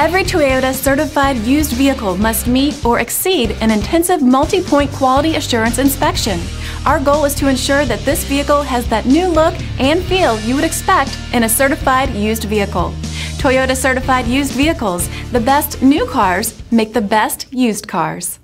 Every Toyota certified used vehicle must meet or exceed an intensive multi-point quality assurance inspection. Our goal is to ensure that this vehicle has that new look and feel you would expect in a certified used vehicle. Toyota certified used vehicles, the best new cars make the best used cars.